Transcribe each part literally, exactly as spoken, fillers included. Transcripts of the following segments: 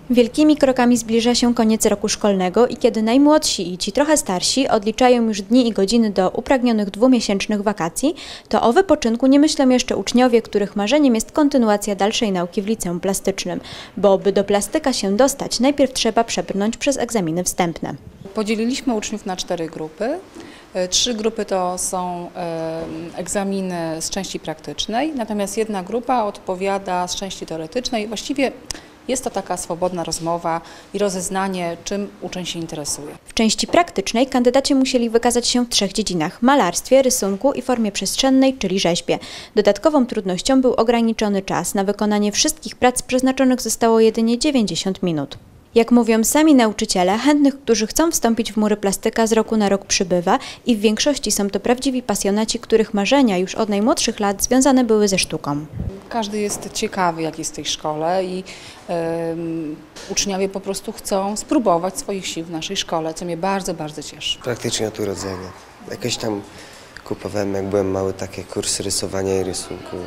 Wielkimi krokami zbliża się koniec roku szkolnego i kiedy najmłodsi i ci trochę starsi odliczają już dni i godziny do upragnionych dwumiesięcznych wakacji, to o wypoczynku nie myślą jeszcze uczniowie, których marzeniem jest kontynuacja dalszej nauki w liceum plastycznym, bo by do plastyka się dostać, najpierw trzeba przebrnąć przez egzaminy wstępne. Podzieliliśmy uczniów na cztery grupy. Trzy grupy to są egzaminy z części praktycznej, natomiast jedna grupa odpowiada z części teoretycznej. Właściwie jest to taka swobodna rozmowa i rozeznanie, czym uczeń się interesuje. W części praktycznej kandydaci musieli wykazać się w trzech dziedzinach: malarstwie, rysunku i formie przestrzennej, czyli rzeźbie. Dodatkową trudnością był ograniczony czas. Na wykonanie wszystkich prac przeznaczonych zostało jedynie dziewięćdziesiąt minut. Jak mówią sami nauczyciele, chętnych, którzy chcą wstąpić w mury plastyka, z roku na rok przybywa i w większości są to prawdziwi pasjonaci, których marzenia już od najmłodszych lat związane były ze sztuką. Każdy jest ciekawy, jak jest w tej szkole i um, uczniowie po prostu chcą spróbować swoich sił w naszej szkole, co mnie bardzo, bardzo cieszy. Praktycznie od urodzenia. Jakoś tam kupowałem, jak byłem mały, takie kursy rysowania i rysunku.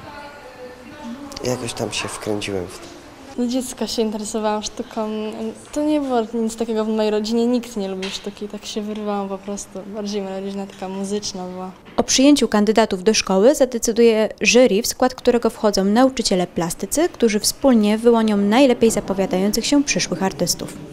I jakoś tam się wkręciłem w to. Do dziecka się interesowałam sztuką. To nie było nic takiego w mojej rodzinie, nikt nie lubił sztuki, tak się wyrwałam po prostu. Bardziej moja rodzina taka muzyczna była. O przyjęciu kandydatów do szkoły zadecyduje jury, w skład którego wchodzą nauczyciele plastycy, którzy wspólnie wyłonią najlepiej zapowiadających się przyszłych artystów.